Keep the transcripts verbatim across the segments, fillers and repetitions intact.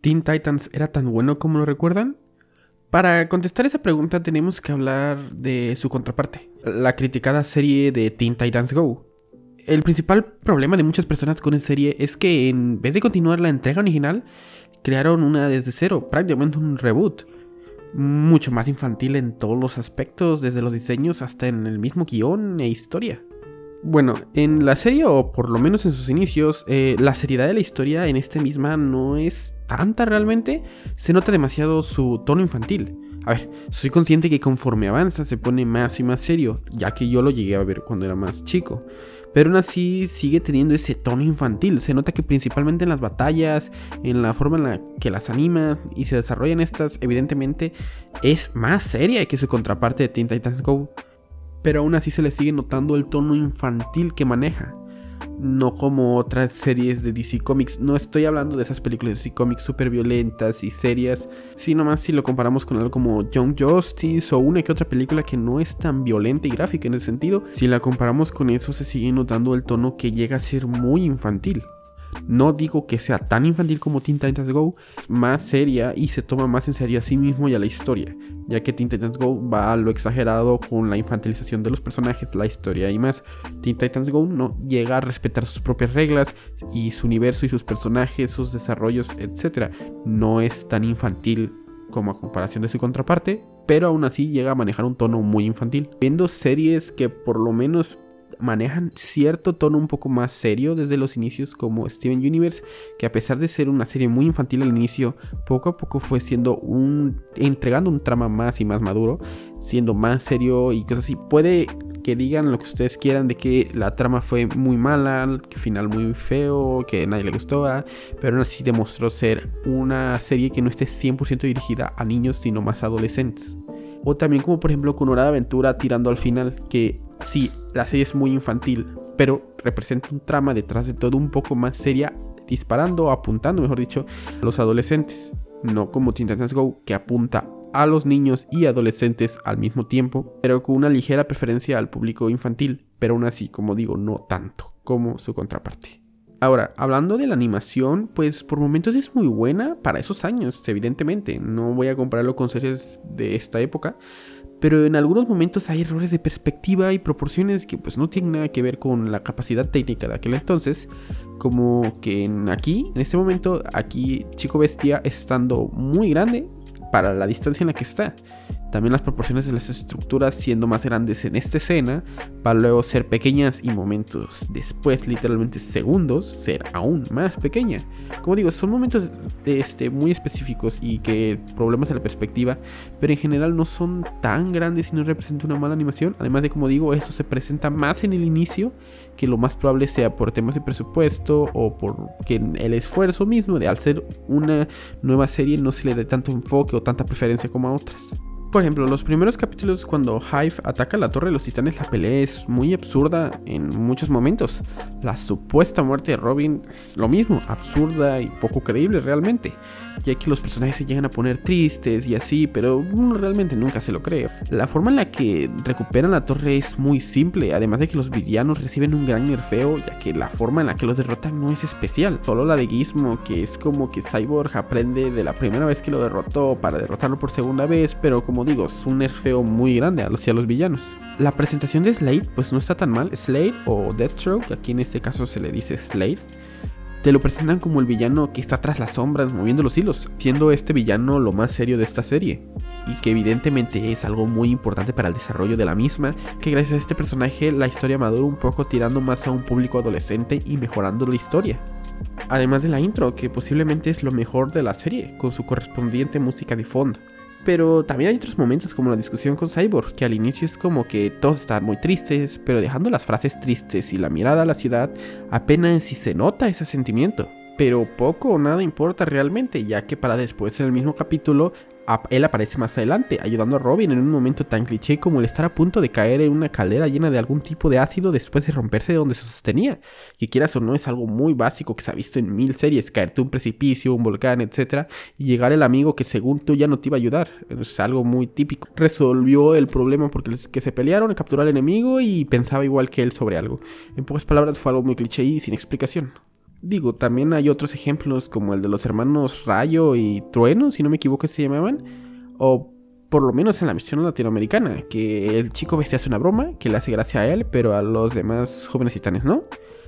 ¿Teen Titans era tan bueno como lo recuerdan? Para contestar esa pregunta tenemos que hablar de su contraparte, la criticada serie de Teen Titans Go. El principal problema de muchas personas con esa serie es que en vez de continuar la entrega original, crearon una desde cero, prácticamente un reboot. Mucho más infantil en todos los aspectos, desde los diseños hasta en el mismo guión e historia. Bueno, en la serie, o por lo menos en sus inicios, eh, la seriedad de la historia en esta misma no es tanta realmente. Se nota demasiado su tono infantil. A ver, soy consciente que conforme avanza se pone más y más serio, ya que yo lo llegué a ver cuando era más chico. Pero aún así sigue teniendo ese tono infantil. Se nota que principalmente en las batallas, en la forma en la que las anima y se desarrollan estas, evidentemente es más seria que su contraparte de Teen Titans Go. Pero aún así se le sigue notando el tono infantil que maneja. No como otras series de D C Comics. No estoy hablando de esas películas de D C Comics súper violentas y serias, sino más si lo comparamos con algo como Young Justice o una que otra película que no es tan violenta y gráfica en ese sentido. Si la comparamos con eso, se sigue notando el tono que llega a ser muy infantil. No digo que sea tan infantil como Teen Titans Go, es más seria y se toma más en serio a sí mismo y a la historia, ya que Teen Titans Go va a lo exagerado con la infantilización de los personajes, la historia y más. Teen Titans Go no llega a respetar sus propias reglas y su universo y sus personajes, sus desarrollos, etcétera. No es tan infantil como a comparación de su contraparte, pero aún así llega a manejar un tono muy infantil. Viendo series que por lo menos manejan cierto tono un poco más serio desde los inicios, como Steven Universe, que a pesar de ser una serie muy infantil al inicio, poco a poco fue siendo un entregando un trama más y más maduro, siendo más serio y cosas así. Puede que digan lo que ustedes quieran de que la trama fue muy mala, que final muy feo, que a nadie le gustó, pero aún así demostró ser una serie que no esté cien por ciento dirigida a niños, sino más adolescentes. O también como por ejemplo con Hora de Aventura tirando al final, que sí, la serie es muy infantil, pero representa un trama detrás de todo un poco más seria, disparando, apuntando, mejor dicho, a los adolescentes. No como Teen Titans Go, que apunta a los niños y adolescentes al mismo tiempo, pero con una ligera preferencia al público infantil, pero aún así, como digo, no tanto como su contraparte. Ahora, hablando de la animación, pues por momentos es muy buena para esos años, evidentemente. No voy a compararlo con series de esta época, pero en algunos momentos hay errores de perspectiva y proporciones que pues no tienen nada que ver con la capacidad técnica de aquel entonces. Como que en aquí, en este momento, aquí Chico Bestia estando muy grande para la distancia en la que está. También las proporciones de las estructuras siendo más grandes en esta escena, para luego ser pequeñas y momentos después, literalmente segundos, ser aún más pequeña. Como digo, son momentos este, muy específicos y que problemas de la perspectiva, pero en general no son tan grandes y no representan una mala animación. Además de, como digo, esto se presenta más en el inicio, que lo más probable sea por temas de presupuesto o por que el esfuerzo mismo de al ser una nueva serie no se le dé tanto enfoque o tanta preferencia como a otras. Por ejemplo, los primeros capítulos cuando Hive ataca la Torre de los Titanes, la pelea es muy absurda en muchos momentos. La supuesta muerte de Robin es lo mismo, absurda y poco creíble realmente, ya que los personajes se llegan a poner tristes y así, pero uno realmente nunca se lo cree. La forma en la que recuperan la torre es muy simple, además de que los villanos reciben un gran nerfeo, ya que la forma en la que los derrotan no es especial. Solo la de Gizmo, que es como que Cyborg aprende de la primera vez que lo derrotó para derrotarlo por segunda vez, pero como digo, es un nerfeo muy grande hacia los villanos. La presentación de Slade pues no está tan mal. Slade o Deathstroke, aquí en este caso se le dice Slade, te lo presentan como el villano que está tras las sombras moviendo los hilos, siendo este villano lo más serio de esta serie, y que evidentemente es algo muy importante para el desarrollo de la misma, que gracias a este personaje la historia madura un poco, tirando más a un público adolescente y mejorando la historia. Además de la intro, que posiblemente es lo mejor de la serie, con su correspondiente música de fondo. Pero también hay otros momentos como la discusión con Cyborg, que al inicio es como que todos están muy tristes, pero dejando las frases tristes y la mirada a la ciudad, apenas si se nota ese sentimiento. Pero poco o nada importa realmente, ya que para después en el mismo capítulo él aparece más adelante, ayudando a Robin en un momento tan cliché como el estar a punto de caer en una caldera llena de algún tipo de ácido después de romperse de donde se sostenía. Que quieras o no, es algo muy básico que se ha visto en mil series, caerte un precipicio, un volcán, etcétera, y llegar el amigo que según tú ya no te iba a ayudar. Es algo muy típico. Resolvió el problema porque que se pelearon, capturó al enemigo y pensaba igual que él sobre algo. En pocas palabras, fue algo muy cliché y sin explicación. Digo, también hay otros ejemplos como el de los hermanos Rayo y Trueno, si no me equivoco se llamaban, o por lo menos en la versión latinoamericana, que el chico bestia hace una broma que le hace gracia a él, pero a los demás jóvenes titanes no.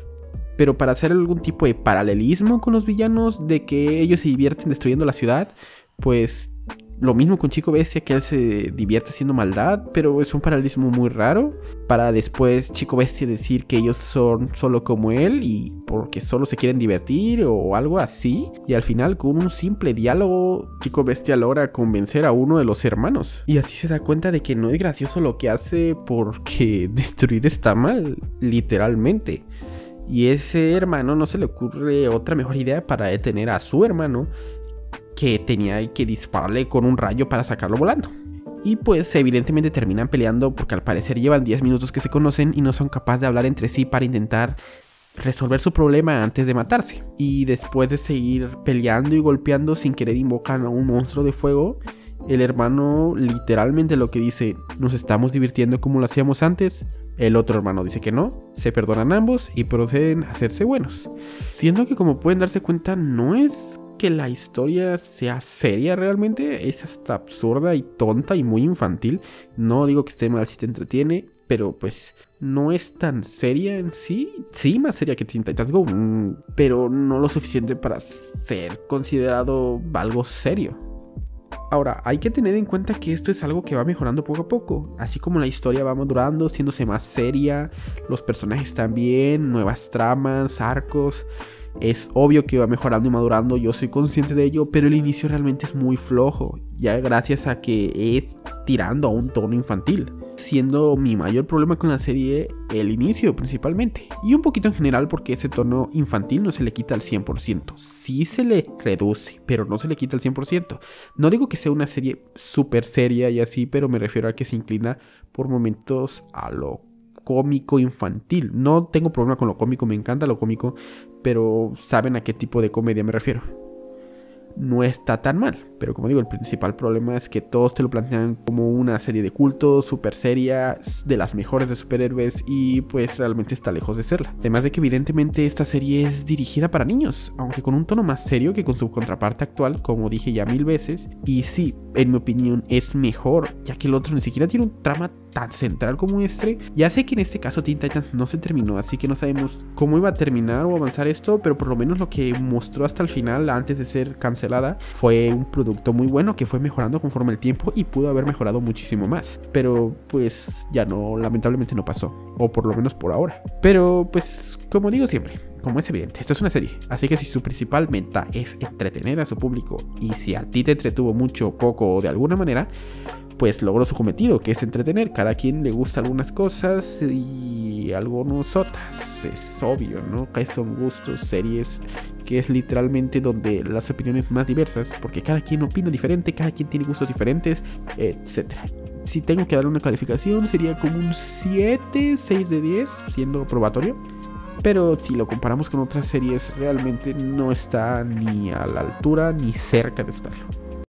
Pero para hacer algún tipo de paralelismo con los villanos, de que ellos se divierten destruyendo la ciudad, pues lo mismo con Chico Bestia, que él se divierte haciendo maldad, pero es un paralelismo muy raro. Para después Chico Bestia decir que ellos son solo como él y porque solo se quieren divertir o algo así. Y al final, con un simple diálogo, Chico Bestia logra convencer a uno de los hermanos. Y así se da cuenta de que no es gracioso lo que hace porque destruir está mal, literalmente. Y ese hermano no se le ocurre otra mejor idea para detener a su hermano, que tenía que dispararle con un rayo para sacarlo volando. Y pues evidentemente terminan peleando porque al parecer llevan diez minutos que se conocen y no son capaces de hablar entre sí para intentar resolver su problema antes de matarse. Y después de seguir peleando y golpeando, sin querer invocan a un monstruo de fuego. El hermano literalmente lo que dice: nos estamos divirtiendo como lo hacíamos antes. El otro hermano dice que no, se perdonan ambos y proceden a hacerse buenos. Siendo que, como pueden darse cuenta, no es que la historia sea seria realmente, es hasta absurda y tonta y muy infantil. No digo que esté mal si te entretiene, pero pues no es tan seria en sí. Sí, más seria que Teen Titans Go, pero no lo suficiente para ser considerado algo serio. Ahora, hay que tener en cuenta que esto es algo que va mejorando poco a poco. Así como la historia va madurando, haciéndose más seria, los personajes también, nuevas tramas, arcos. Es obvio que va mejorando y madurando, yo soy consciente de ello, pero el inicio realmente es muy flojo, ya gracias a que es tirando a un tono infantil, siendo mi mayor problema con la serie el inicio principalmente, y un poquito en general porque ese tono infantil no se le quita al cien por ciento, sí se le reduce, pero no se le quita al cien por ciento. No digo que sea una serie súper seria y así, pero me refiero a que se inclina por momentos a lo cómico infantil. No tengo problema con lo cómico, me encanta lo cómico, pero saben a qué tipo de comedia me refiero. No está tan mal, pero como digo, el principal problema es que todos te lo plantean como una serie de culto, súper seria, de las mejores de superhéroes, y pues realmente está lejos de serla. Además de que evidentemente esta serie es dirigida para niños, aunque con un tono más serio que con su contraparte actual, como dije ya mil veces. Y sí, en mi opinión es mejor, ya que el otro ni siquiera tiene un trama tan central como este. Ya sé que en este caso Teen Titans no se terminó, así que no sabemos cómo iba a terminar o avanzar esto, pero por lo menos lo que mostró hasta el final, antes de ser cancelada, fue un producto muy bueno que fue mejorando conforme el tiempo y pudo haber mejorado muchísimo más. Pero pues ya no, lamentablemente no pasó, o por lo menos por ahora. Pero pues como digo siempre, como es evidente, esto es una serie, así que si su principal meta es entretener a su público, y si a ti te entretuvo mucho, poco o de alguna manera, pues logró su cometido, que es entretener. Cada quien le gusta algunas cosas y algunos otras, es obvio, ¿no? Que son gustos, series, que es literalmente donde las opiniones más diversas, porque cada quien opina diferente, cada quien tiene gustos diferentes, etcétera. Si tengo que darle una calificación, sería como un siete, seis de diez, siendo probatorio. Pero si lo comparamos con otras series, realmente no está ni a la altura ni cerca de estarlo.